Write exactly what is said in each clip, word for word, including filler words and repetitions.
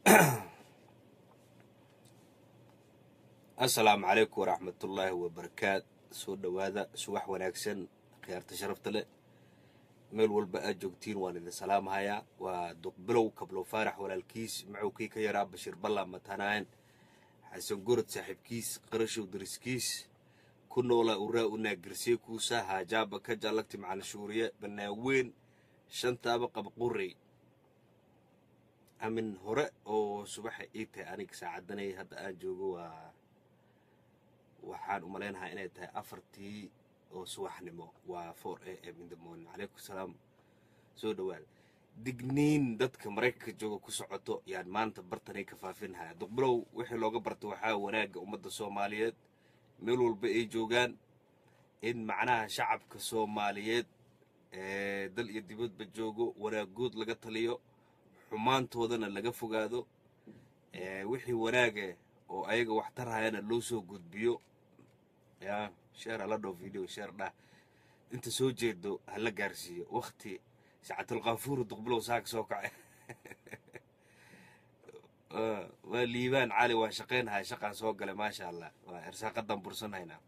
السلام عليكم ورحمة الله وبركاته. سو دوادا سواح وناكسن خيارت شرفت له ميل والبقى جوجتين والد السلام هيا ودقبلو قبلو فارح ولا الكيس معو كي كي راب بشير بالله متناين حسن قرد صاحب كيس قرش ودرس كيس كنا ولا أوراق وناقرسيكو ساها جابا كجالكتي مع الشورية بناوين شنطة بقى بقوري أمن هراء أو صباح إيته أنيك ساعدني هذا أجوجو waxaan u maleynayaa inay tahay afartii oo subaxnimo waa four a m in the morning. Alaykum salaam soo dhawaad digniin dadka Mareykanka jooga ku socoto yaan maanta bartanay ka faafinaya duqbalow wixii looga barto waxaa wanaaga ummadda Soomaaliyeed meel walba ay joogaan in macnaha shacabka Soomaaliyeed ee dal iyo dibadba joogo wanaagood laga taliyo xumaantoodana laga fogaado ee wixii wanaaga oo ayaga wax tarayana loo soo gudbiyo يا شير على دو فيديو شير ده انت سو جيدو هلا جارسيو وقتي ساعة الغفور تقبلوا ساك سوكع اه والليبان عالي وشقين هاي شقة سوق ما شاء الله وارساق قدام برسون هنا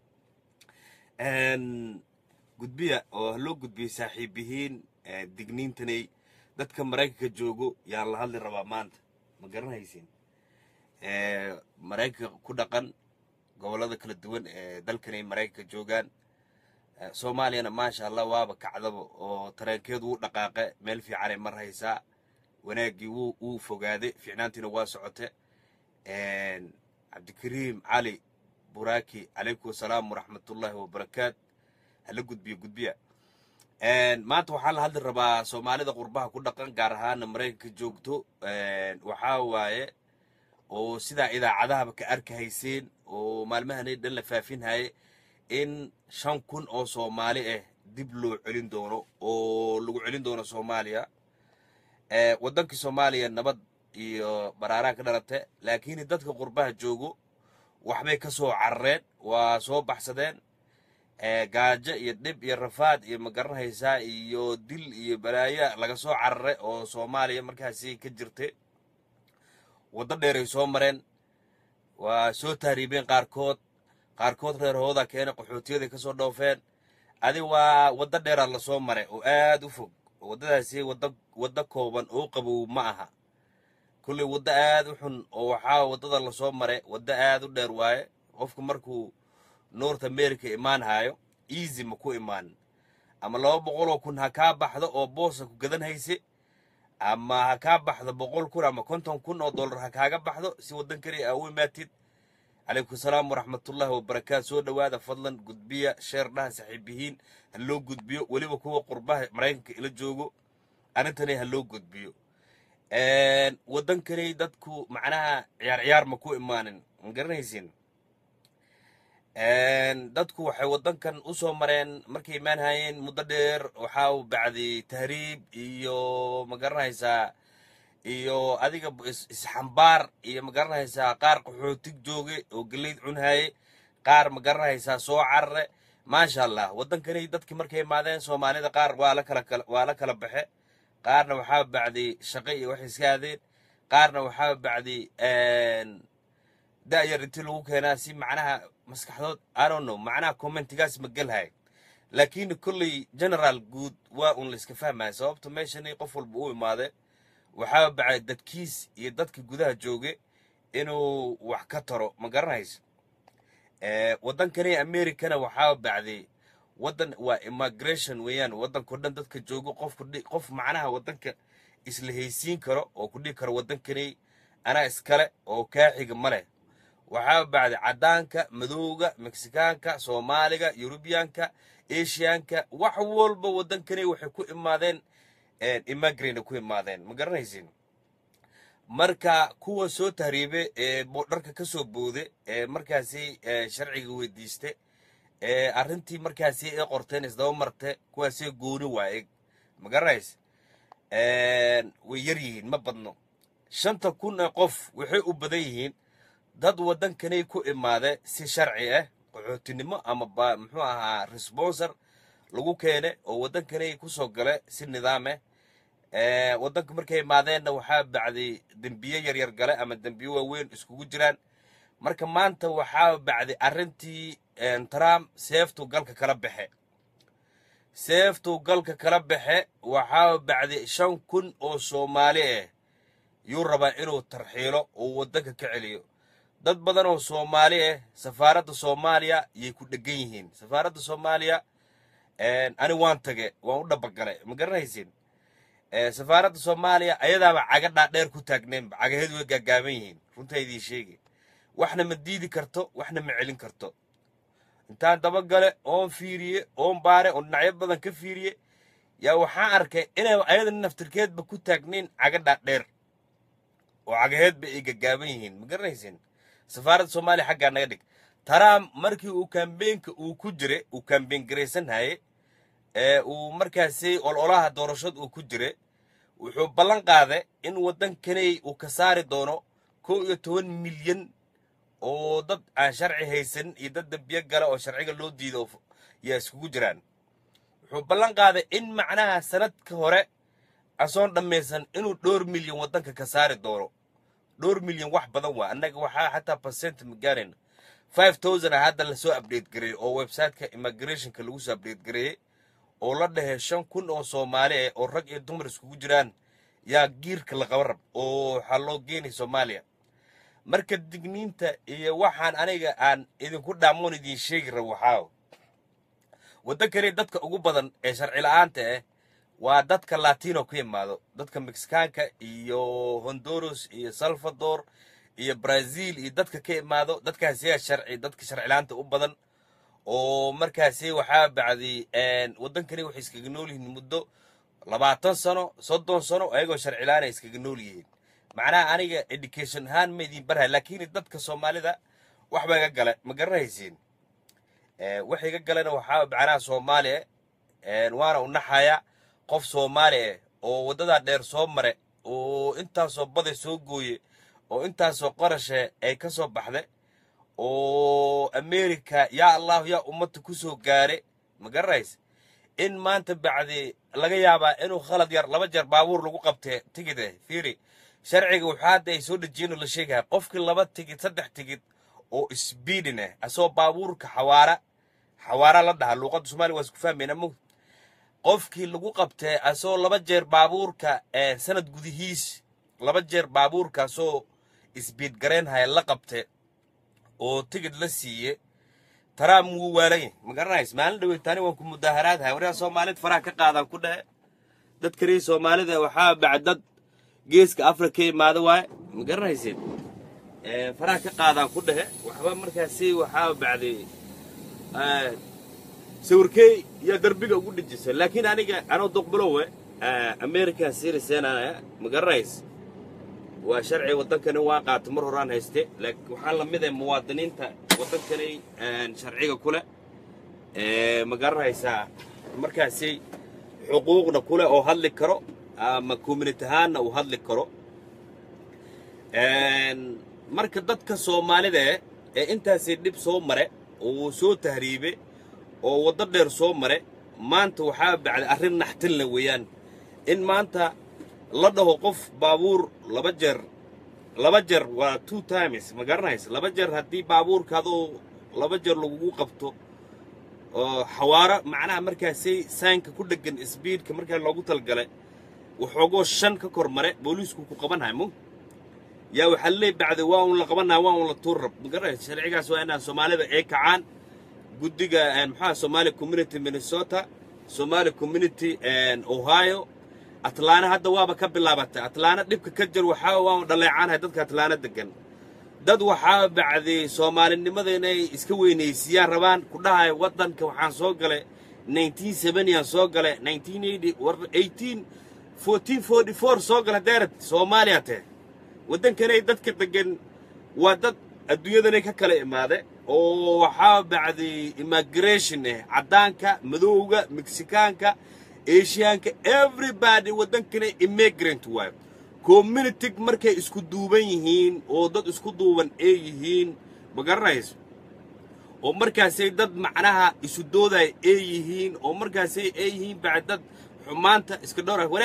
ان قد بيا وهلو قد بي ساحبيهين دقنين تني داد كمرايك جوجو يا الله هالي ربا مانت مقرنا هيسين اه مرايك كودقان gobolada kala duwan ee dalkan ay Mareykanka joogan Soomaaliyana ma sha Allah waaba kacdabo oo tareenkeedu u dhaqaaqay meel fiican ay maraysaa wanaagii uu uu fogaaday fiicnaantina waa socotay een Cabdikariim Ali Buraaki alaykum salaam wa rahmatullahi wa barakaat hala gudbiyo gudbiya een maanta waxaan la hadli rabaa Soomaalida qurbaha ku dhaqan gaar ahaan Mareykanka joogto een waxa waaye oo sida idaacadaha ka arkaysiin oo maalmahan dhan la faafinhay in shan kun oo Soomaali ah dib loo celin doono oo lagu celin doono Soomaaliya ee wadanka Soomaaliya nabad iyo baraara ka dhalatay laakiin dadka qurbaha joogo waxbay ka soo carreen waa soo baxsadeen ee gaajo iyo dib iyo rafaad iyo magaranaysa iyo dil iyo balaaya laga soo carray oo Soomaaliya markaasi ka jirtay wada dheer ay soo mareen waa soo taariibeen qaarkood qaarkood reerhooda keenay qaxootiyada ka soo dhoofeen adi waa wada dheer la soo maray oo aad u fog wadadaasi wada wada kooban oo qabow ma aha kulli wada aad u xun oo waxa wadada la soo maray wada aad u dheer waaye qofku markuu North America imaan hayo easy ma ku imaan ama laba boqol oo kun ha ka baxdo oo boos ku gadan haysi ama ka baxdo boqol kun ama konton kun oo dollar ha kaaga baxdo si wadan kale ah way maatid alaykum salaam wa rahmatullahi wa barakaat soo dhawaada fadlan gudbiya share dhaha saaxiibihiin haloo gudbiyo waliba kuwa qurbaha Mareykanka ila joogo arintani haloo gudbiyo een wadan kale dadku macnaha ciyaar ciyaar ma ku imaanin garanaysiin een dadku waxay wadankan u soo mareen markay imaan hayeen muddo dheer waxa uu bacdi tahriib iyo magaranaysa iyo adiga isxambaar iyo magaranaysa qaar qaxootig jooge oo galeed cunhaye qaar magaranaysa soo carre ma sha Allah wadankan dadkii markay imaadeen Soomaalida qaar waa la kala waa la kala baxe qaarna waxa bacdi shaqo iyo wax iska aadeen qaarna waxa bacdi een daayar intii lagu keenaa si macnaha maskaxdood I don't know macnaha commentigaas ma galhay laakiin kulli general good waa un la iska fahmay sababta meeshan qof walba uu imaade waxa bacay dadkiis iyo dadka gudaha jooge inuu wax ka taro ma garanayso ee wadankani Americana waxa bacday wadan waa immigration weeyaan wadan ku dhan dadka joogo qof qof macnaha wadanka isla haysiin karo oo ku dhigi karo wadankani ana iskale oo ka xiga male waxa bacday cadaanka madowga Mexicaanka Soomaaliga Europeanka Asianka wax walba wadankani waxay ku imaadeen ee immigrant ku imaadeen ma garanaysiin marka kuwa soo tahriibe ee dharka ka soo boode ee markaasi sharciga weydiiste ee arintii markaasi ay qorteen isdaba martay kuwaasi gooni waayay ma garanaysiin ee way yar yihiin ma badno shanta kun qof waxay u badan yihiin dad wadankan ku imaade si sharci ah qaxootinimo ama muxuu ahaa sponsor lagu keenay oo wadankan ku soo galay si nidaam ah waddanka markay imaadeenna waxaa bacday dembiye yaryar gale ama dembiye waaweyn iskugu jiraan marka maanta waxaa bacday arrintii trump seeftuu galka kala baxe seeftuu galka kala baxe waxaa bacday shan kun oo soomaali ah yuu rabaa inuu tarxiilo oo waddanka ka celiyo dad badan oo soomaali ah safaaradda soomaaliya yay ku dhegan yihiin safaaradda soomaaliya ani waan tage waan u dhabagale ma garanaysin safaaradda soomaaliya ayadaaba caga dhaadheer ku taagneenba cagaheedu way gaagaaban yihiin runtaa idiin sheegi waxna ma diidi karto waxna ma celin karto intaan dabagale oon fiiriye oon baare oo dhinacyo badan ka fiiriye yaa waxaan arkay inay ayada naftirkeedba ku taagnayn caga dhaadheer oo cagaheedba ay gaagaaban yihiin ma garanaysin safaaradda soomaaliya xaggaa naga dhig trump markii uu kambeenka uu ku jiray uu kambeen garaysanhaye ee uu markaasi ololaha doorashada uu ku jiray wuxuu ballan qaaday in waddankanay uu ka saari doono kow iyo toban milyan oo dad aan sharci haysan iyo dad dambiye gala oo sharciga loo diido yaa iskugu jiraan wuxuu ballan qaaday in macnaha sanadka hore asoon dhammaysan inuu dhowr milyan waddanka ka saari doono dhowr milyan wax badan waa annaga waxaa xataa percent ma gaarayna five thousand hadda la soo update gareeyey oo website-ka immigrationka lagu soo update gareeyey oo la dhahay shan kun oo soomaali ah oo rag iyo dumar iskugu jiraan yaa giirka la qaba rab oo waxaa loo geenay soomaaliya marka digniinta iyo waxaan aniga aan idinku dhaamoon idiin sheegi rabo waxaa waddankani dadka ugu badan ee sharci la'aanta ah waa dadka latino ku yimaado dadka mexicaanka iyo honduras iyo salvador iyo brazil iyo dadka ka imaado dadkaasi yaa sharci dadka sharci la'aanta u badan oo markaasi waxaa bacday waddankani waxay iskaga nool yihiin muddo labaatan sano soddon sano ayagoo sharci la'aan ay iskaga nool yihiin macnaha aniga education ahaan ma idiin barhay laakiin dadka soomaalida wax baa iga gale ma garanaysiin wax iga galena waxaa macnaha soomaaliya waana u naxaya qof soomaali ah oo waddadaa dheer soo mare oo intaasoo baday soo gooye oo intaasoo qarashe ay ka soo baxday oo america yaa allah yaa ummadda ku soo gaare ma garanaysa in maanta bacdi laga yaabaa inuu khalad yar laba jeer baabuur lagu qabtay tigide fiiri sharciga wuxuu hadda ay soo dhejiyeen la sheegaya qofkii laba tigid saddex tigid oo speedin ah asoo baabuurka xawaara xawaara la dhaha luuqadda soomaaliya waa isku fahmayna mo qofkii lagu qabtay asoo laba jeer baabuurka sanad gudihiis laba jeer baabuurka asoo speed garaynhaya la qabtay oo tigid la siiye trump wuu waalay ma garanaysa maalin dhaweytaani waan ku mudaaharaadhay waraa soomaalid faraha ka qaadaan ku dhahe dad kale soomaalida waxaa bacdad geeska afrika imaado waay ma garanaysid ee faraha ka qaadaan ku dhahe waxba markaasi waxaa bacday ee sawirkay ya darbiga ugu dhijisay laakiin aniga anoo doqbalowe america siriseena ma garanaysa waa sharci waddankani waa qaat mar horaan hayste laakiin waxaan la mid ah muwaadiniinta waddankani sharciga kule ee ma garanaysa markaasi xuquuqna kule oo hadli karo ama community ahaanna uu hadli karo marka dadka soomaalida ee intaasi dhib soo mare oo soo tahriibe oo waddo dheer soo mare maanta waxaa bacday arrin naxtin la weeyaan in maanta la dhaho qof baabuur laba jeer laba jeer waa two times ma garanaysa laba jeer haddii baabuurkaadoo laba jeer lagugu qabto oo xawaara macnaha markaasi saanka ku dhegan speedka markaa loogu talgalay waxoogoo shan ka kor mare booliisku ku qabanhay mo yaa waxaa leey bacday waa un la qabanaa waa un la tuur rab ma garanaysa sharcigaas waa inaan soomaalida ay kacaan guddiga maxaa Somali community Minnesota Somali community Ohio Atlanta hadda waaba ka bilaabatay Atlanta dhibka ka jir waxa waa dhaleecaanahay dadka Atlanta degan dad waxaa bacday Soomaalinimada inay iska weynaysiyaan rabaan ku dhahay waddanka waxaan soo galay nineteen seventy aan soo galay nineteen eighty war eighteen fourteen forty-four soo galay daarad Soomaaliya te waddankanay dadka degan waa dad adduunyadan ka kala imaade oo waxaa bacday immigration eh cadaanka madowga mexicaanka asianka everybody waddankana immigrant waay community markay isku duuban yihiin oo dad isku duuban ay yihiin ma garanayso oo markaasay dad macnaha isu dooday ay yihiin oo markaasay ay yihiin bacdad xumaanta iska dhowr waraa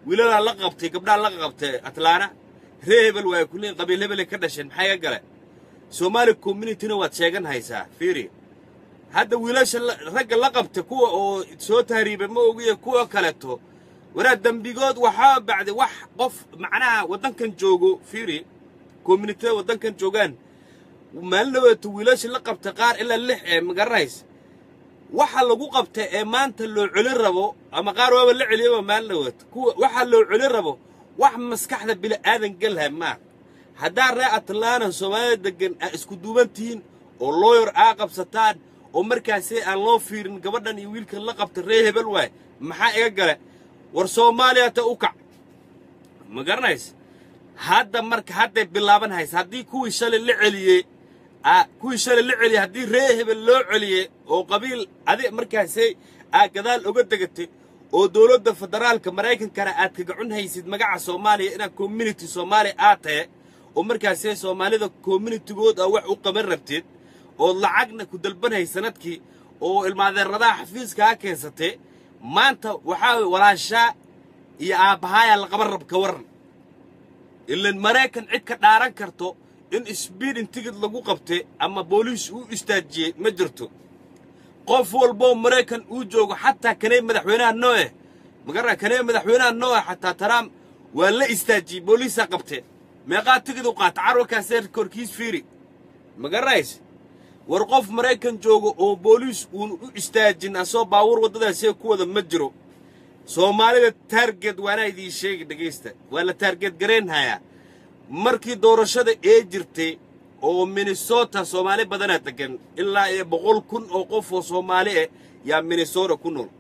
wiilala la qabtay gabdhaha la qabtay atlaana reebel way ku leeyahay qabiil hebel ka dhashay maxay gale Somali community-na waad sheegan haysaa fiiri hadda wiilasha ragga la qabtay kuwa oo soo taariibay ma ogiyo kuwa kale to wara dambigood waxa bacdi wax qof macnaha wadankan joogo fiiri community wadankan joogan maalnawada wiilasha la qabtay qaar ila lix ee magarays waxa lagu qabtay ee maanta loo culin rabo ama qaar waaba la celiyo maalnawad kuwa waxa loo culin rabo wax maskaxda bil aadan galhay ma hadaa raa Atlanta Soomaaliya degan isku duubantiin oo lawyer aa qabsataan oo markaas aan loo fiirin gabadhan iyo wiilka la qabtay ree hebel way maxaa iga gale war Soomaaliya ta u kac ma garanays hadda marka hadda bilaaban hays hadii kuwii shalay la celiyay ah kuwii shalay la celiyay hadii ree hebel loo celiyay oo qabiil adi markaas ay gadaal uga degatay oo dawladda federaalka Mareykanka aad ka gacun haysid magaca Soomaaliya ina community Soomaali aatay oo markaas Soomaalida community-good ah wax u qaban rabtid oo lacagna ku dalbanay sanadkii oo ilmaadeerada xafiiska ka keensatay maanta waxa walaasha iyo aabahaaya la qaban rab ka waran ilaan Mareykan cid ka dhaaran karto in speeding ticket lagu qabtay ama booliis uu istaajiyay ma jirto qof walbo Mareykan uu joogo xataa kanay madaxweynaha nooe magara kanay madaxweynaha nooe xataa Trump waa la istaajiyay booliisa qabtay meeqa ticket u qaat carwaka seer korkiis fiiri magarays war qof Mareykan joogo oo booliis uu u istaajin asoo baawur wadadaas ku wada ma jiro Soomaalida target waana idin sheegay dhageysta waa la target gareen haya markii doorashada ee jirtay oo Minnesota Soomaali badan degan ilaa ee boqol kun oo qof oo Soomaali ah yaa Minnesota ku nool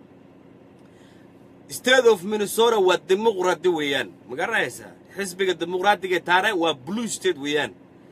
State of Minnesota waa dimuqraadi weeyaan ma garanaysaa xisbiga dimuqraadiga taariikh waa blue state weeyaan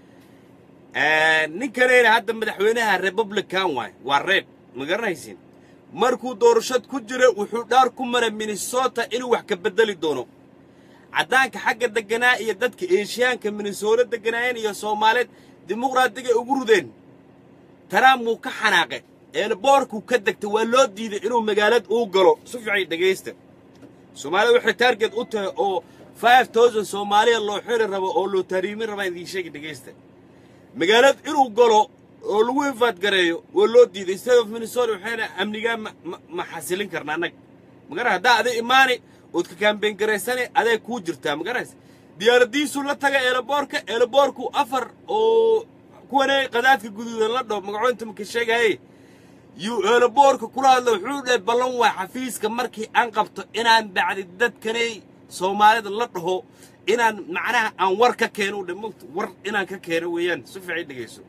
ee ninkan hadda madaxweynaha Republican waay waa red ma garanaysin markuu doorashad ku jira wuxuu dhaar ku maray Minnesota inuu wax ka bedeli doono cadaanka xagga deganaa iyo dadka Asiaanka Minnesota deganayeen iyo Soomaaliyeed dimuqraadiga ugu rudeen Trump uu ka xanaaqay ee boorku ka degtay waa loo diiday inuu magaalada uu galo si fiican dhageysta Soomaaliya waxay target u tahay oo five thousand Soomaaliya loo xiri rabo oo loo tariimin rabo idin sheeg dhageysta magaalada inuu galo oo lagu infaad gareeyo waa loo diiday State of Minnesota waxayna amniga ma xasilin karnaa anag magara hadaa aday imaani oo ka campaign gareysane aday ku jirtaa magarays diyaaradiisu la taga airportka airportku afar oo kuwanay qadaadka guduudan la dhaw magacoonta ma ka sheegay yu airportka kula hadlo wuxuu dhay ballan waa xafiiska markii aan qabto inaan bacdi dadkanay Soomaalida la dhaho inaan macnaha aan war ka keeno dhimto war inaan ka keeno weeyaan si fiican dhageyso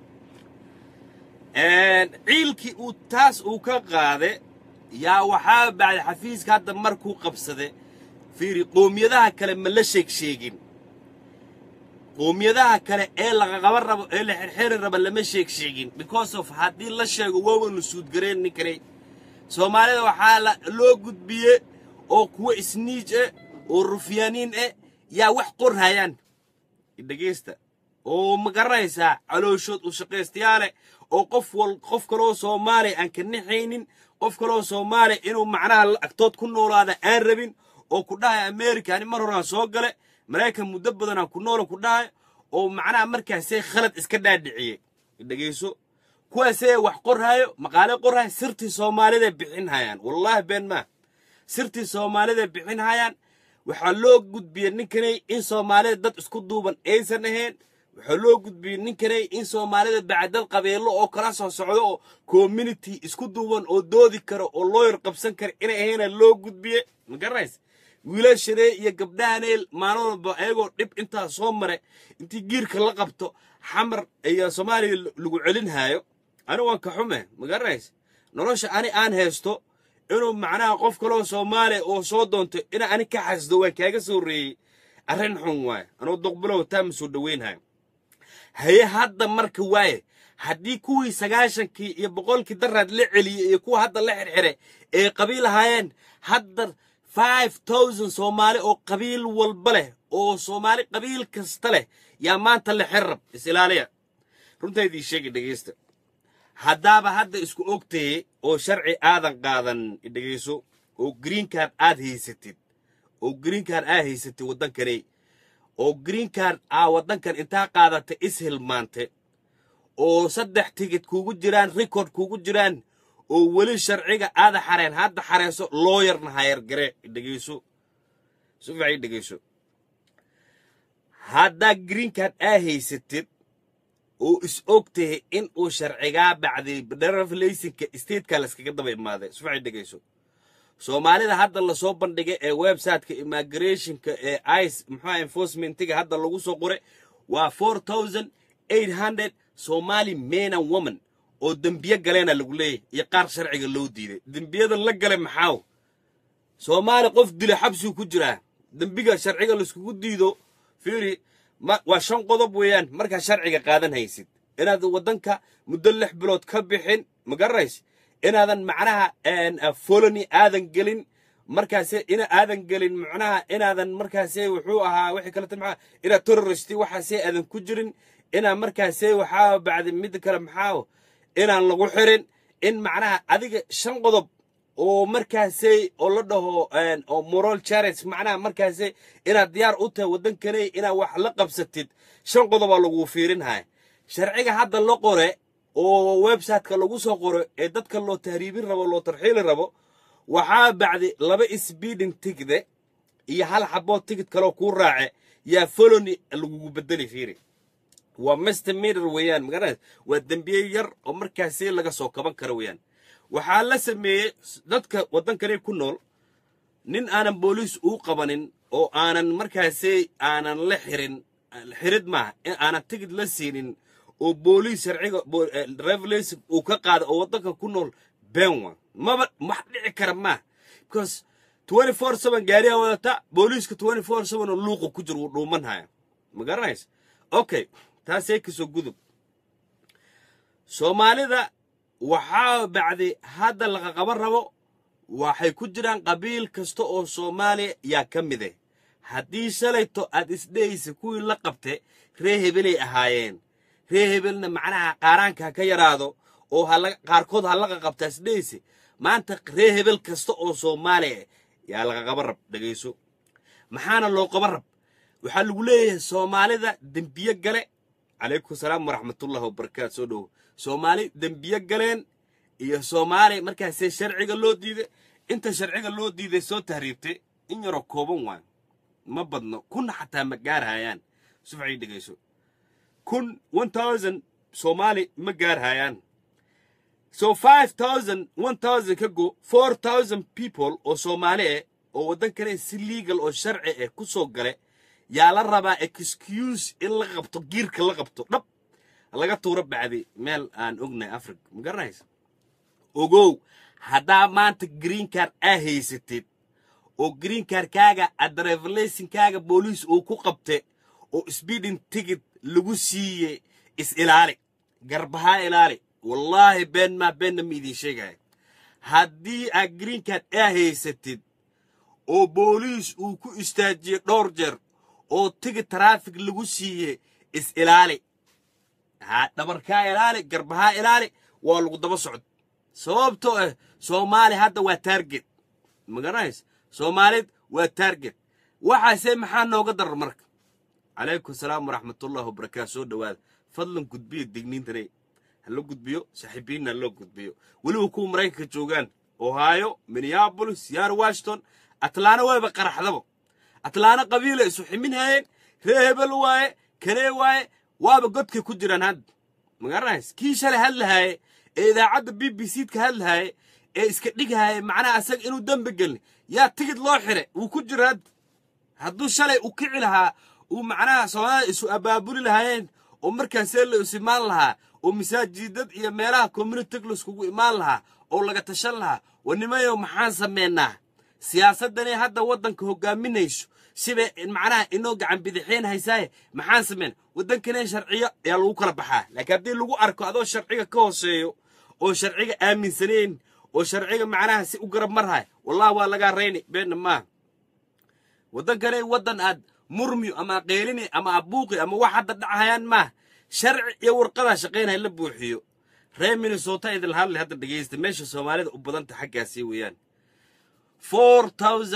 een ciilkii uu taas uu ka qaaday yaa waxa bacdi xafiiska hadda markuu qabsaday fiiri qoomiyadaha kale ma la sheeg sheegin qoomiyadaha kale ee laga qaban rabo ee la xirxiri rabo lama sheeg sheegin because of hadii la sheego waawanu suud gareen ninkanay Soomaalida waxa loo gudbiyay oo kuwa isniij ah oo rufyaaniin ah yaa wax qorhayaan dhageysta oo ma garanaysaa calooshood u shaqeystayaale oo qof wal qof kale Soomaali aan ka nixaynin qof kale Soomaali inuu macnaha agtood ku noolaada aan rabin oo ku dhahay America ani mar hore soo gale Mareykan muddo badan aan ku nool ku dhahay oo macnaha markaas ay khalad iska dhaadhiciyay dhageyso kuwaas ay wax qorhayo maqaale qorhay sirti Soomaalida bixin hayaan wallahi been ma sirti Soomaalida bixin hayaan waxa loo gudbiyay ninkanay in Soomaalida dad isku duuban aysan ahayn waxa loo gudbiyay ninkanay in Soomaalida bacdal qabeelo oo kala soo socdo oo community isku duuban oo doodi karo oo lawyer qabsan karo inay ahayn loo gudbiyay ma garanaysaa wiilashade iyo gabdhahaneel maalmoodba ayagoo dib inta soo maray intii giirka la qabto xamar iyo Soomaaliya lagu celin hayo anigu waan ka xume ma garanaysaa nolosha ani aan haysto inuu macnaha qof kale Soomaali oo soo doonto ina ani ka xasdo way kaaga soo reeyay arrin xun waay anoo doqbalow taam soo dhaweynhay haye hadda marka waay haddii kuwii sagaashankii iyo boqolkii daraad la celiyay iyo kuwa hadda la xirxiray ee qabiil ahaayeen hadda five thousand Soomaali oo qabiil walba leh oo Soomaali qabiil kasta leh yaa maanta la xirrab isilaaliya runtaydii sheegay dhageysta hadaba hadda isku ogtay oo sharci aadan qaadan dhageyso oo green card aad haysatid oo green card aa haysatay waddankanay oo green card aa waddankan intaa qaadatay ishilmaante oo saddex tigid kuugu jiraan record kuugu jiraan oo weli sharciga aada xareen hadda xareyso lawyerna hayar gare dhegeyso si fiican dhegeyso hadda green card aa haysatid oo is ogtahay in uu sharcigaa bacday driverlaysinka stateka la iskaga daba imaaday si fiican dhegeyso soomaalida hadda la soo bandhigay ee website-ka immigrationka ee ice maxaa enforcementiga hadda lagu soo qoray waa four thousand eight hundred Somali men and women oo dambiye galeena lagu leeyahay iyo qaar sharciga loo diiday dambiyada la galay maxaa Soomaali qof dilay xabsi ku jira dambiga sharciga la isku diido fiiri waa shan qodob weeyaan marka sharciga qaadan haysid inaad wadanka muddo lix bilood ka bixin ma garays inaadan macnaha folony aadan gelin markaas ina aadan gelin macnaha inaadan markaas wuxuu ahaa wixii kale tamca ina terrorist waxa si aadan ku jirin ina markaas waxa bacdi mid kale maxaa inaan lagu xirin in macnaha adiga shan qodob oo markaas oo la dhaho oo moral charity macnaha markaas ina diyaar u tahay wadankanay ina wax la qabsatid shan qodob lagu fiirinhay sharciga hadda la qore oo website-ka lagu soo qoro ee dadka loo tahriibin rabo loo tarxiil rabo waxa bacdi laba speeding ticket iyo hal xabo ticket kale ku raace ya felony lagu bedeli fiiri waa misdemeanor weeyaan magaran waa dambiye yar oo markaas laga soo kaban karo weeyaan waxa la sameeyay dadka wadankan ku nool nin aanan booliis u qabanin oo aanan markaas aanan la xirin xirid ma aanan ticket la siinin oo booliis sharciga revelation uu ka qaado oo wadanka ku nool benwa ma ma dhici kara ma because twenty-four seven gaariga wadata booliiska twenty-four seven oo luuq ku jiro dhuuman haya ma garanays okay taasay ka soo gudub Soomaalida waxa bacdi hadda laga qaban rabo waxay ku jiraan qabiil kasta oo Soomaali yaa kamid ah hadii shalayto aad isdheeysa kuwii la qabtay ree hebelay ahaayeen ree hebelna macnaha qaaraanka ka yaraado oo qaarkood ha laga qabtaa isdheeysa maanta ree hebel kasta oo Soomaali yaa laga qaban rab dhageyso maxaana loo qaban rab waxa lagu leeyahay Soomaalida dambiye gale عليكم السلام ورحمة الله وبركاته سودو سومالي دنبيا قلين إيا سومالي مركز شرعي قلو ديدي انت شرعي قلو ديدي سو تهريبتي إن يرو كوبون وان ما بدنا كن حتى مقار هايان سوفعي دقيسو كن one thousand سومالي مقار هايان so five thousand one thousand كقو four thousand people أو سومالي أو ودن كرين سليقل أو شرعي كسو قلي يا للربا excuse إلا قبطو جيرك إلا قبطو رب الله قبطو رب عادي مال آن أغنى أفرق مقرنايس أوغو هدا ما أنت جرين كار أهي ستيد أو جرين كار كاغا الدريفليسين كاغا بوليس أو كو قبطي أو سبيدين تيكت لغوسي إس إلالي قربها إلالي والله بين ما بين ميدي شيغاي هدي جرين كار أهي ستيد أو بوليس أو كو استاجي دورجر oo tigid traffic lagu siiyay is ilaali ha dabarka ilaali garbaha ilaali waa lagu daba socod sababtoo ah Soomaali hadda waa target magarays Soomaali waa target waxa say maxaa nooga dar marka عليكم السلام ورحمة الله وبركاته سو dhawaad fadlan gudbiyo digniintana hal gudbiyo saaxiibiina loo gudbiyo wali uu ku Mareykanka joogan Ohio Minneapolis Seattle Washington Atlanta wayba qaraxdaba أتلانا قبيلة سحمين هاي رهبل واي كري واي وابا قدك كجران هاد مقرنايس كيش هل هاي إذا عد بي بي سيد كهل هاي إيه اسكتنيك هاي معناها أساق إنو دم بقلني يا تجد لوحرة وكجر هاد هادو شالي وكعي لها ومعناها سواء إسو أبابولي لهاين ومركان سيلي وسيمان لها ومساج جيدد إيا ميراها كومينو تقلس كوكو إيمان لها أو لغا تشال لها ونما يوم محان سميناها سياسة دني هادا ودن كهوغا منيشو سيبه معناها إنه قاعد بدحين هيساي محان سمين ودن كنين شرعية يالو كلا بحاه لكن بدي لغو أركو هذا الشرعية كوسيو أو شرعية آمن سنين أو شرعية معناها سي أقرب مرها والله والله قاريني بين ما ودن كنين ودن أد مرميو أما قيليني أما أبوقي أما واحد دعهيان ما شرع يورقضها شقينها اللي بوحيو رين مينيسوتا إذا الهال اللي هذا دقيست ماشي سوماليد وبدنت حقها سيويان four thousand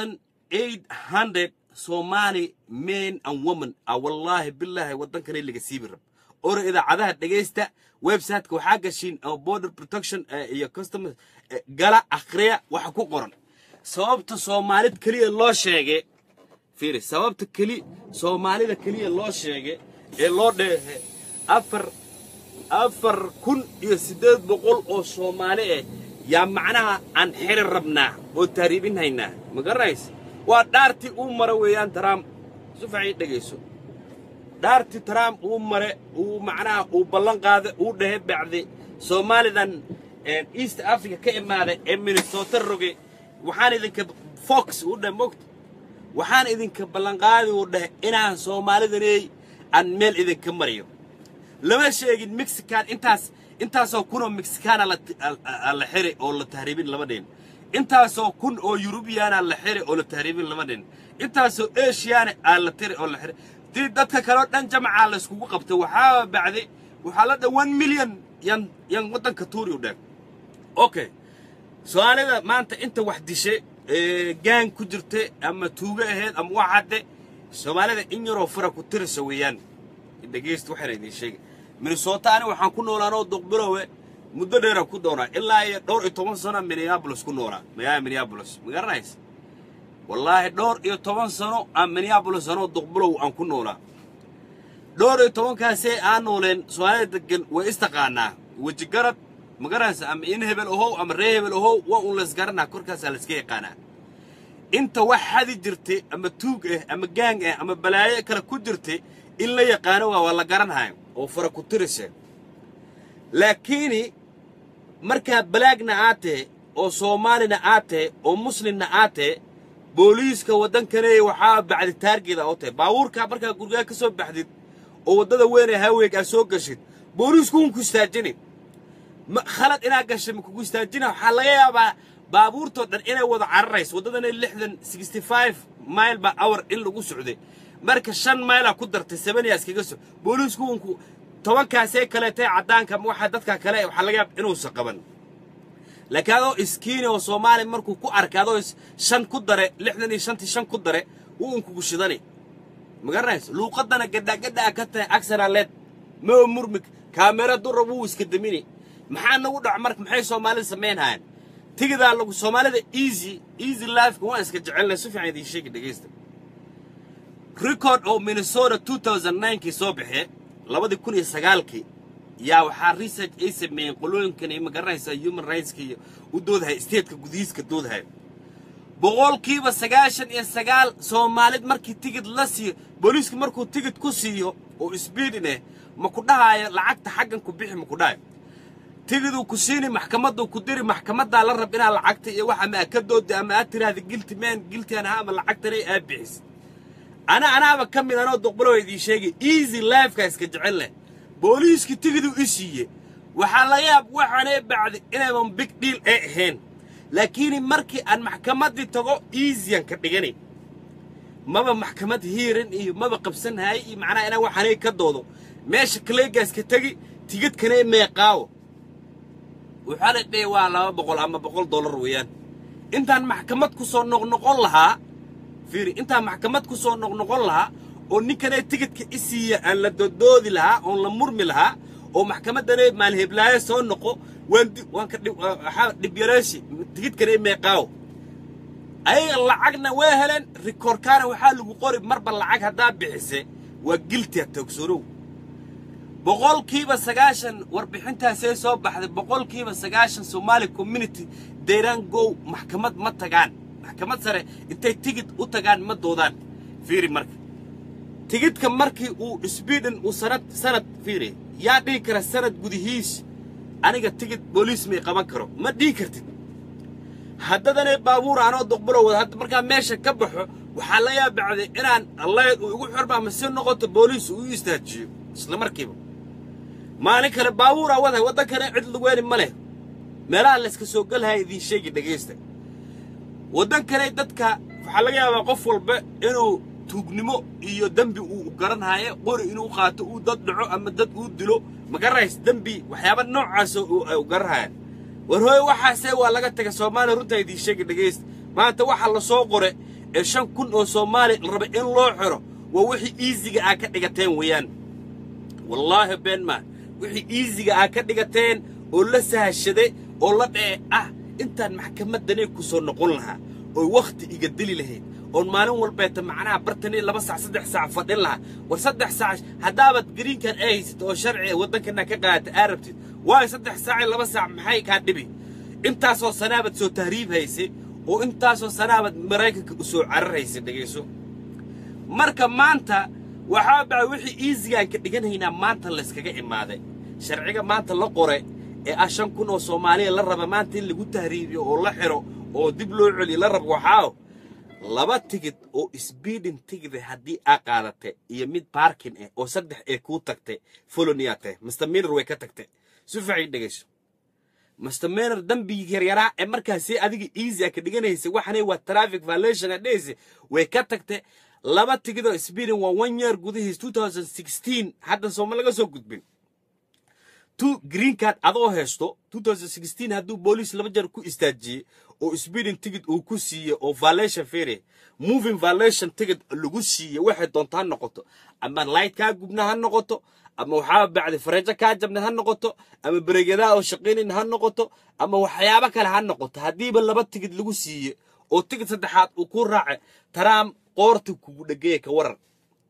eight hundred Somali men and women ah wallahi billahi wadankan laga siibi rab or idaacadaha dhageysta website-ka waxa gashin oo border protection iyo customs gala akhriya waxa ku qoran sababta Soomaalid kaliya loo sheegay fiiri sababta kaliya Soomaalida kaliya loo sheegay ee loo dheehay afar afar kun iyo siddeed boqol oo Soomaali ah yaa macnaha aan xiri rabnaa oo taariibin haynaa ma garanaysa waa dhaarti uu mara weeyaan Trump sufay dhageyso dhaarti Trump uu mare uu macnaha uu ballan qaaday uu dhahay bacdi Soomaalidan East Africa ka imaaday ee Minnesota roge waxaan idinka Fox uu dhamoogta waxaan idinka ballan qaaday uu dhahay inaan Soomaalidanay aan meel idinka mariyo lama sheegin Mexican intaas intaasoo kun oo Mexican la xiri oo la tahriibin lama dhin intaasoo kun oo European la xiri oo la tahriibin lama dhin intaasoo Asian la tiri oo la xiri dii dadka kale oo dhan jamaca la isku qabto waxa bacdi waxa la dhan one million yan yan wadanka tuuri u dhag okay Soomaalida maanta inta wax dishay ee gang ku jirtay ama tuuga ahayd ama waxade Soomaalida in yaro fara ku tirsa weeyaan dhageyst waxay idin sheegay Minnesota ani waxaan ku noolaanoo duqbirowe muddo dheer ku doonaa ilaa iyo dhowr iyo toban sano Minneapolis ku noolaa magaalada Minneapolis ma garanays wallahi dhowr iyo toban sano aan Minneapolis anoo duqbirow aan ku noolaa dhowr iyo toban kaasee aan nooleen Soomaalida degan way istaqaanaa waji garad ma garanaysa ama in hebel oo ama ree hebel oo waa un la isgaranaa korkaas la iska yaqaanaa inta wax xadi jirtay ama tuug ah ama gang ah ama balaayo kala ku jirtay in la yaqaano waa la garanahay oo fara ku tirisay laakiin marka balaagna aate oo Soomaalina aate oo muslimna aate booliiska wadankan waxa bacdi taargeeda oo tahay baawurka marka guriga ka soo baxdid oo wadada weyn ee haweenka soo gashid booliisku uu ku istaajinay ma khalad ina gashay ma ku istaajina waxa laga yaabaa baabuurto dhan inay wada cararays wadadan lixdan sixty-five mile per hour in lagu socday marka shan mile ku dartay seven years kaga soo booliisku uu toban kaasee kale tay cadaanka waxa dadka kale waxa laga yaabaa inuu saqaban lakaado iskiina oo Soomaali markuu ku arkado shan ku dare lixdan iyo shan ku dare uu ku gushidani ma garanayso luuqadana gadda gadda ka tahay aksaraleed ma murmik kaamera durabu iska damini maxaa nagu dhac marka maxay Soomaali sameeyaan tigida lagu Soomaalida easy easy life waa iska jecelna si fiican idin sheegi dhageysta record oo Minnesota two thousand nine ki soo baxay laba kun iyo sagaal ki yaa waxa research ay sameeyeen qolooyinkan ay ma garanaysa human rights ki u doodahay state ka gudihiiska doodahay boqolkiiba sagaashan iyo sagaal Soomaalid markii tigid la siiyo booliisku markuu tigid ku siiyo oo speedine ma ku dhahayo lacagta xaggan ku bixi ma ku dhahayo tigidu ku siini maxkamaddu ku diri maxkamadda la rab inaa lacagta iyo waxa ma ka doodi ama aad tiraahdo guilty man guilty ana ama lacagta ay aabixis ana anaaba kamid anoo duqbalo idin sheegay easy life ka iska jecel booliisku tigidu isiiye waxa la yaab waxaanay bacdi inay man big deal ay ahayn laakiin markii aan maxkamaddi tago easy ka dhiganay maba maxkamad hiirin iyo maba qabsanahay iyo macna ina waxaanay ka doodo meesha kaleegaas ka tagi tigid kanay meeqaaw waxa la dhigay waa laba boqol ama boqol dollar weeyaan intaan maxkamad ku soo noqnoqon lahaa fiiri intaan maxkamad ku soo noqnoqon lahaa oo ninkanay tigidka isiiya aan la dodoodi lahaa oo la murmi lahaa oo maxkamadana maal heblaayo soo noqo waan waan ka waxa dib yaraashi tigidkanay meeqaaw ay lacagna way heleen record kana waxa lagu qori marba lacag hadaa bixisay waa guilty tagsorow boqolkiiba sagaashan warbixintaas ay soo baxday boqolkiiba sagaashan Somali community they don't go maxkamad ma tagaan maxkamad sare intay tigid u tagaan ma doodaan fiiri marka tigidka markii uu speeden uu sanad sanad fiiri yaa dhigi kara sanad gudihiis aniga tigid booliis may qaban karo ma dhigi kartid haddana baabuur aanoo duqbaro wada hadda marka meesha ka baxo waxa la yaabacday inaan Allah uu ugu xirmaa ma si noqoto booliis uu istaajiyo isla markiiba maalin kale baabuur wada wadankana cid lagu weyn ma leh meelaha la iska soo galhay idin sheegi dhageysta wadankana dadka waxa laga yaabaa qof walba inuu tuugnimo iyo dambi uu garanaayo qori inuu qaato uu dad dhaco ama dad uu dilo ma garays dambi waxyaabo noocaas uu garanayo war hooy waxaasay waa laga tagay Soomaali runta idin sheegi dhageysta maanta waxa la soo qoray shan kun oo Soomaali raba in loo xiro waa wixii easy-ga ah ka dhigateen weeyaan wallahi been ma wixii easy-ga ah ka dhigateen oo la sahashaday oo la dhee ah intaan maxkamadanay ku soo noqon lahaa oo waqti iga dili lahayd oo maalin walbeeta macnaha bartani laba saac saddex saac fadhin lahaa war saddex saac haddaabad green card ay haysato oo sharci waddankana ka qaadata arabtid waay saddex saac laba saac maxay ka dhibi intaasoo sanaabad soo tahriib haysay oo intaasoo sanaabad Mareykanka u soo cararaysay dhageyso marka maanta waxa baa wixii easy-gaan ka dhiganaynaa maanta la iskaga imaaday sharciga maanta la qoray ee ah shan kun oo Soomaaliya la raba maanta in lagu tahriibiyo oo la xiro oo dib loo celiyo la rabo waxaa laba ticket oo speeding ticket haddii aa qaadatay iyo mid parking ah oo saddex ee ku tagtay foloniyaate misdemeanor way ka tagtay si fiican dhageyso misdemeanor dambiga yaryara ee markaas adiga easy ka dhiganaysa waxana waa traffic violation adaysi way ka tagtay laba ticket oo speeding waa one year gudihiis twenty sixteen hadda Soomaaliya laga soo gudbin two green card adoo haysto twenty sixteen hadduu police laba jeer ku istaajiyay oo speeding ticket uu ku siiyay oo violation fare moving violation ticket lagu siiyay waxay doontaa noqoto ama light ka gubna ha noqoto ama waxa bacdi fareejo ka jabna ha noqoto ama bareegada oo shaqeynina ha noqoto ama waxyaabo kale ha noqoto hadiiba laba ticket lagu siiyay oo ticket saddexaad uu ku raacay taraam qoorta kugu dhagay ka waran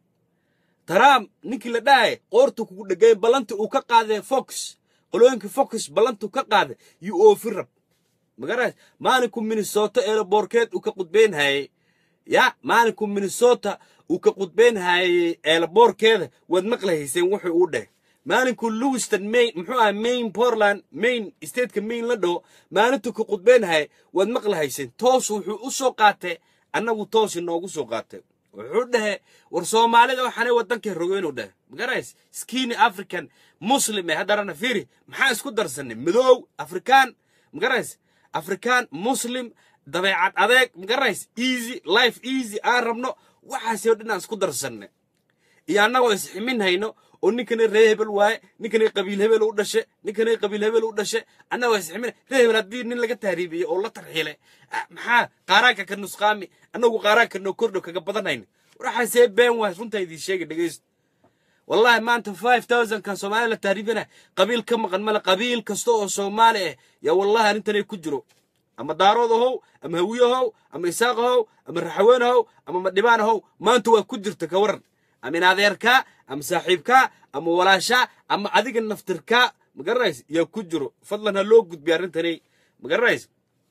taraam ninkii la dhaay qoorta kugu dhagay balanta uu ka qaaday Fox qolooyinka Fox balanta ka qaaday yu ofirab magaraas maalinku Minnesota ee boorkeed uu ka qudbeen hay ya maalinku Minnesota uu ka qudbeen hay ee boorkeeda wad maqlahayseen wuxuu u dhahay maalinku Lewiston Maine muxuu ah Maine Portland Maine state ka Maine la dhoo maalintu ka qudbeen hay wad maqlahayseen toos wuxuu u soo qaatay annagu toos inoogu soo qaatay wuxuu dhahay war Soomaalida waxaan wadanka rogeeno dhahay magaraas skinny African Muslim hadarana fiiri maxaa isku darsanay madow African magaraas African Muslim dabeecad adeeg magaraas easy life easy aan rabno waxa soo dhinaan isku darsanay iyo annagu is ximin hayno oo ninkana reebel waay ninkana qabiil hebel u dhashay ninkana qabiil hebel u dhashay annagu is ximin reebel hadii nin laga taariibiyay oo la tarxiilay maxaa qaaraanka ka nusqaami annagu qaaraanka noo kordho kaga badanayna waxa see been waa runta idin sheegay dhageyst wallahi maanta five thousand kan Soomaali la taariibina qabiil ka maqan mala qabiil kasto oo Soomaali ah ya wallahi arintani ku jiro ama daaroodahow ama hawiyahow ama isaaqahow ama raxaweenahow ama madhibaanahow maanta waa ku jirta ka waran ama naadeerka ama saaxiibka ama walaasha ama adiga naftirka magarays ya ku jiro fadlan loo gudbiyo arintani magarays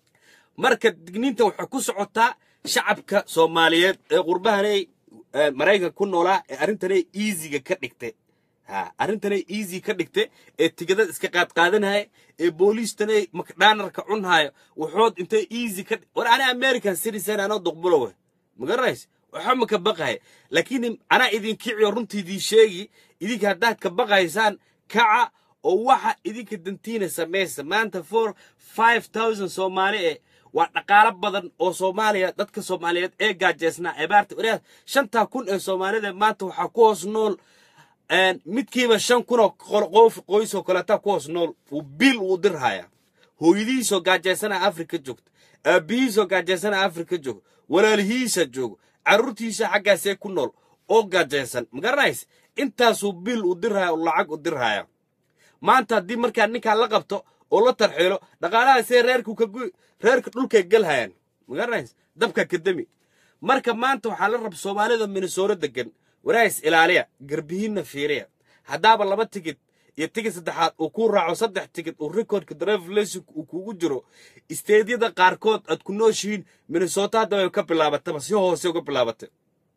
marka digniinta waxa ku socotaa shacabka Soomaaliyeed ee qurbahanay Mareykanka ku noolaa ee arintani easy ka dhigtay ha arintani easy ka dhigtay ee tigada iska qaad qaadanahay ee booliistanay makdhaanarka cunhayo wuxuu intay easy ka war ana American citizen ana doqbulo magarays waxa ma ka baqay laakiin ana idin kiciyo runtii sheegi idinka hadaad ka baqaysaan kaca oo waxa idinka dantiina sameeysa maanta for five thousand Soomaali waa dhaqaale badan oo Soomaaliya dadka Soomaaliyeed ee gaajeesna ee baarta wariyaad shanta kun ee Soomaalida maanta waxa ku hoos nool een midkiiba shan kun oo qof qoys oo kala ta ku hoos nool uu bil u dirhaya hooyadiiso gaajeesana Afrika joogta aabihiiso gaajeesana Afrika joog walaalihiisa joog carruurtiisa xaggaasee ku nool oo gaajeesan magarays intaasuu bil u dirhaya oo lacag u dirhaya maanta hadii markaa ninka la qabto oo la tarxiilo dhaqaalaha see reerku ka guy reerka dhulka galhayaan magarays dabka kadami marka maanta waxa la rab Soomaalida Minnesota degan warays ilaaliya garbihiina fiiriya hadaaba laba ticket iyo ticket saddexaad oo ku raaco saddex ticket oo recordka drive license uu kugu jiro isteediyada qaarkood ad ku nooshiin Minnesota hadda ka bilaabatay si hoose uga bilaabatay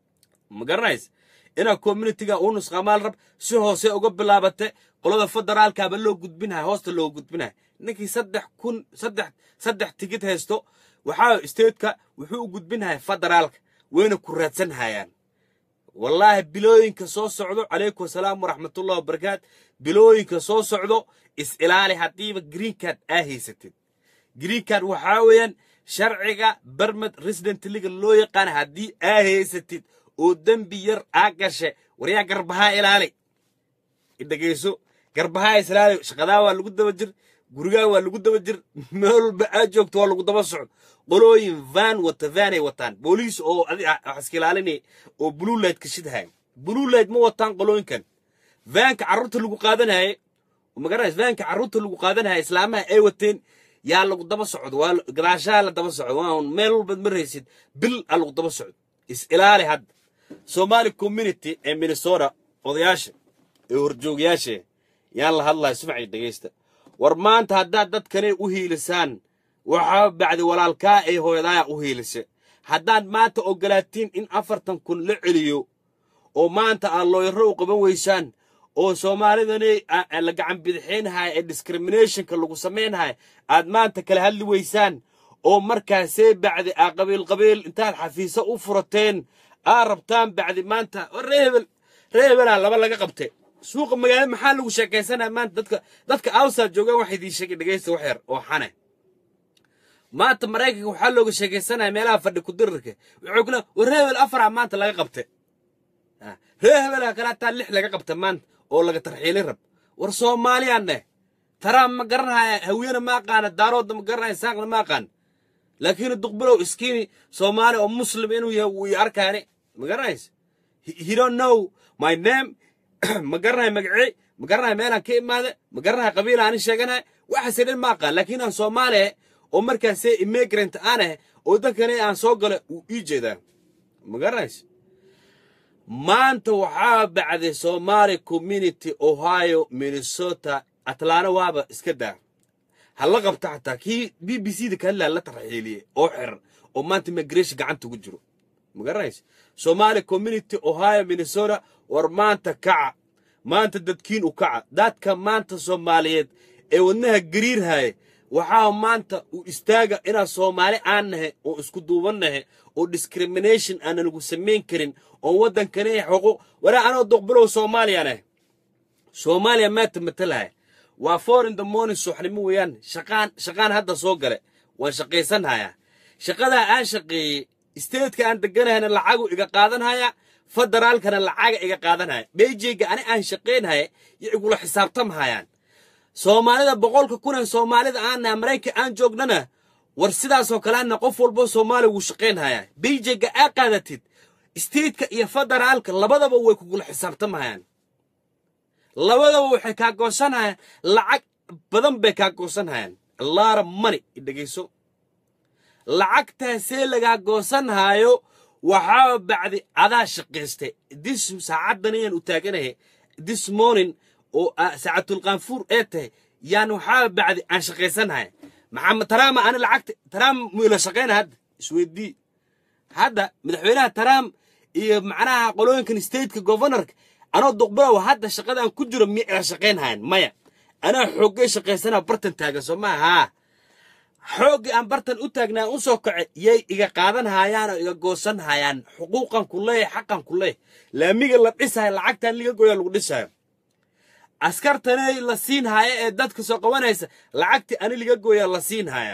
magarays ina community-ga uu nusqamaal rab si hoose uga bilaabatay qolada federaalka ba loo gudbinahay hoosta loo gudbinahay ninkii saddex kun saddex saddex ticket haysto waxa state-ka wuxuu u gudbinahay federaalka wayna ku raadsan hayaan wallahi bilooyinka soo socdo alaykum salaam waraxmatullaahi wabarakaat bilooyinka soo socdo is ilaali hadiiba green card ah haysatid green card waxa weeyaan sharciga permanent resident legal loo yaqaan hadii ah haysatid oo dambi yar aa gashay wariya garbaha ilaali idageyso garbaha ilaali shaqada waa lagu daba jir gurigaa waa lagu daba jir meel walba aad joogto waa lagu daba socdo qolooyin van wata vanay wataan booliis oo iska ilaalinay oo blue light ka shidhay blue light ma wataan qolooyinkan vanka carruurta lagu qaadanayay magarays vanka carruurta lagu qaadanayay islaamaha ay wateen yaa lagu daba socdo waa gadaashaa la daba socdo waa meel walba maraysid bil lagu daba socdo is ilaali had Somali community ee Minnesota odayaasha ee horjoogayaasha yaan la hadlaa sumcay dhageysta war maanta hadda dadkane u hiilisaan waxa bacdi walaalka ay hooyadaa u hiilise haddaan maanta ogolaatiin in afartan kun la celiyo oo maanta aan looyaro u qaban weysaan oo Soomaalidana la gacan bidixeenahay ee discriminationka lagu sameeyay aad maanta kala hadli weysaan oo markaas bacdi qabiil qabiil intaad xafiisa u furateen arabtaan bacdi maanta reebel reebel laba laga qabtay suuqa magaalada maxaa lagu sheekaysanaa maanta dadka dadka outside jooga wax idin sheegay dhageysta wax yar oo xane maanta Mareykanka waxa looga sheekaysanaa meelaha fadhi ku dirirka wuxuu kula reebel afar maanta laga qabtay reebel kala taa lix laga qabtay maanta oo laga tarxiilay rab war Soomaaliyaanne taraam ma garanahay hawiyana ma aqaan daarood ma garanahay saaqna ma aqaan laakiin duqbalow iskiini Soomaali oo muslim inuu yahay uu arkaane ma garanays he don't know my name ma garanahay magacii ma garanahay meelaan ka imaade ma garanahay qabiil aan sheeganahay waxa sideen ma aqaan laakiin aan Soomaali oo markaas immigrant aan ah oo dadkana aan soo galay uu ii jeedaa ma garanays maanta waxa bacday Somali community Ohio Minnesota Atlanta waaba iska daa hal la qabta xataa kii B B C da kala la tarxiiliyay oo xir oo maanta immigration gacanta ugu jiro ma garanays Somali community Ohio Minnesota war maanta kaca maanta dadkiin u kaca dadka maanta Soomaaliyeed ee wadnaha gariirhay waxa maanta u istaaga ina Soomaali aan nahay oo isku duubanahay oo discrimination aan lagu sameyn karin oo wadankana xuquuq wara anoo doqbalow Soomaaliyaana Soomaaliya ma tamatalahay waa four in the morning suxnimo weeyaan shaqaan shaqaan hadda soo gale waan shaqeysanayaa shaqada aan shaqeeyay state-ka aan deganahayna lacag iga qaadanaya federaalkana lacag iga qaadanaya beejeyga ani aan shaqeynay iyagu la xisaabtamhayaan Soomaalida boqolka kun ee Soomaalida aan Mareykanka aan joognana war sidaas oo kale aan qof walba Soomaali uu shaqeynaya beejeyga aa qaadatid state-ka iyo federaalka labadaba way kugu la xisaabtamhayaan labadaba waxay ka goosanayaan lacag badan bay ka goosanayaan a lot of money idageyso lacagtaas laga goosanhayo waxa bacdi adaa shaqeystay this saacadan ayaan u taaganahay this morning oo saacatul qanfur ee tahay yaan waxa bacdi aan shaqeysanahay maxamed taraama aan lacagta taraam meel shaqeyn had isweydii hada madaxweynaha taraam iyo macnaha qolooyinkan state-ka governorka anoo doqbalow hadda shaqadan ku jiro mi ay shaqeynayaan maya ana xoogay shaqeysana bartan taagan Soomaha xoogay aan bartan u taagnaa u soo kacay yay iga qaadan hayaan oo iga goosan hayaan xuquuqan ku leeyahay xaqan ku leeyahay laamiga la dhisay lacagtan liga gooyo lagu dhisay askartanay la siin haya ee dadka soo qabanaysa lacagti ani liga gooyo la siin haya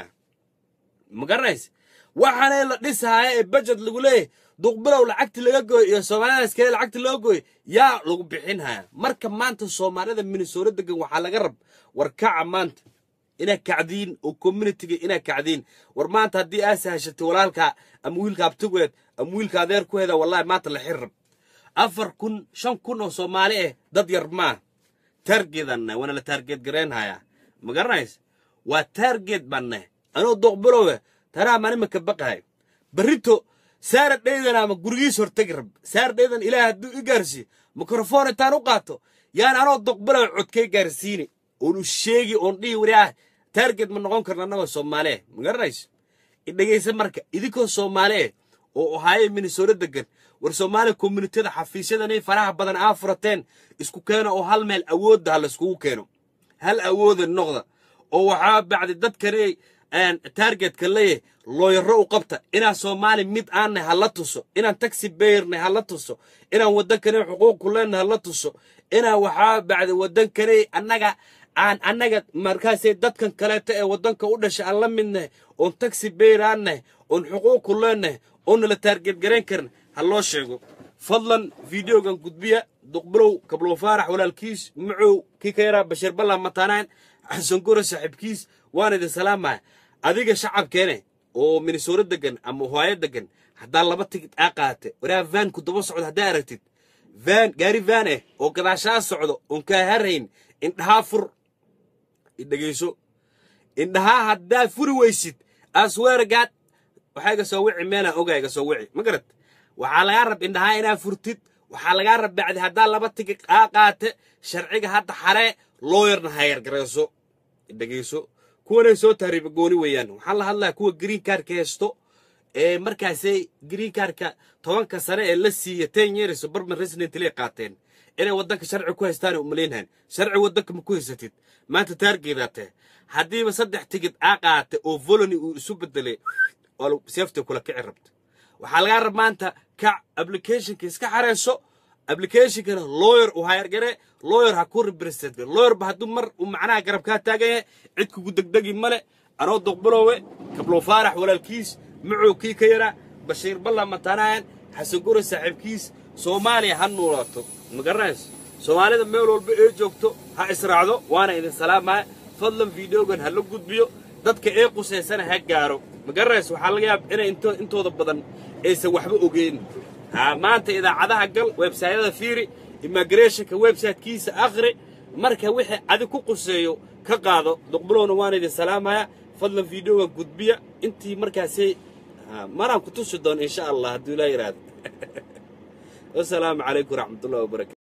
ma garanays waxaanay la dhisay ee budget lagu leeyahay doqbalow lacagti laga gooyo iyo Soomaaliyaas kale lacagti loo gooyo yaa lagu bixin haya marka maanta Soomaalida Minnesota degan waxa laga rab war kaca maanta ina kacdiin oo community-ga ina kacdiin war maanta hadii aas heshatay walaalka ama wiilka abtugeed ama wiilka adeer ku heeda wallahi maanta la xirib afar kun shan kun oo Soomaali ah dad yar ma targedan wana la target gareen haya ma garanays waa target banne anoo doqbalow tara mani ma ka baqay barito saar dheedan ama gurigiis hortag rab saar dheedan ilaahay haduu i gaarsi mikrofon taan u qaato yaan anoo doqbalow codkay gaarsiini oo sheegi on dhii wariah target ma noqon karna naga Soomaali ma garanays idageysa marka idinko Soomaali oo Ohio Minnesota degan war Somali community-da xafiisyadana faraha badan aan furateen isku keeno oo hal meel awood ah la isku keeno hal awood noqda oo waxa bacdi dad kale aan target kale looyaro u qabta ina Soomaali mid aan hala tuso ina taxi beerna hala tuso ina wadankana xuquuq ku leenahay hala tuso ina waxa bacdi wadankana annaga aan annaga markaas dadkan kale ee wadanka u dhashay aan la midnahay oo taxi beeraana oo xuquuq ku leenahay oo la target gareyn karna hallo sheego fadlan videogan gudbiya doqbalow kablo faarax walaalkiis muxuu ki ka yara bashir balla matanaan xasan gure saaxiibkiis waan idin salaamaya adiga shacabkeene oo Minnesota degan ama Ohio degan haddaa laba tigid aa qaate waraa van ku daba socdo haddaa aragtid van gaari van eh oo gadaashaa socdo oon kaa harayn indhahaa fur idhageyso indhahaa haddaa furi weysid asweergaad waxay ga soo wici meela ogayga soo wici ma garad waxaa laga rab indhahaa inaa furtid waxaa laga rab bacdi haddaa laba tigid aa qaate sharciga hadda xaree lawyerna hayar gareyso idhageyso kuwanay soo tahriib gooni weeyaan waxaan la hadlaa kuwa green card ka haysto ee markaasay green card-ka tobanka sano ee la siiyay ten years barman resident lee qaateen inay wadanka sharci ku haystaan u maleynayaan sharci wadanka ma ku haysatid maanta taargeedaate haddiiba saddex tigid aa qaate oo volony uu isu bedelay oo safety kula kici rabto waxaa laga rab maanta ka application-ka iska xareyso application-kana lawyer u hayar gare lawyer ha ku represent lawyer ba hadduu mar uu macnaha garab kaa taagan yahay cid kugu degdegi male anoo doqbalowe kablo faarax walaalkiis muxuu kii ka yaraa bashiir balla matanaan xasan gure saaxiibkiis Soomaaliya ha noolaato ma garanayso Soomaalida meel walba ee joogto ha israacdo waana idin salaamay fadlan videogan ha la gudbiyo dadka ee qusaysan ha gaaro ma garanayso waxa laga yaab inay intooda badan aysan waxba ogeyn ha maanta idaacadaha gal website-yada fiiri immigration-ka website-kiisa akhri marka wixii adi ku quseeyo ka qaado doqbaloona waana idin salaamaya fadlan videogan gudbiya intii markaasay maraan ku tusi doon insha Allah haddii la yiraahdo. Assalamu alaykum wa rahmatullahi wa barakatuh.